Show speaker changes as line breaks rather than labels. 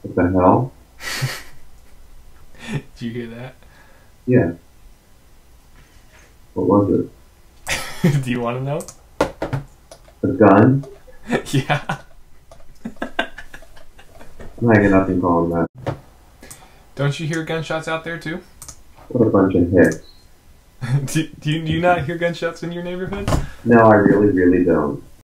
What the hell?
Did you hear that?
Yeah. What was it?
Do you want to know?
A gun?
Yeah.
I'm hanging up and calling that.
Don't you hear gunshots out there too?
What a bunch of hicks.
Do you not hear gunshots in your neighborhood?
No, I really, really don't.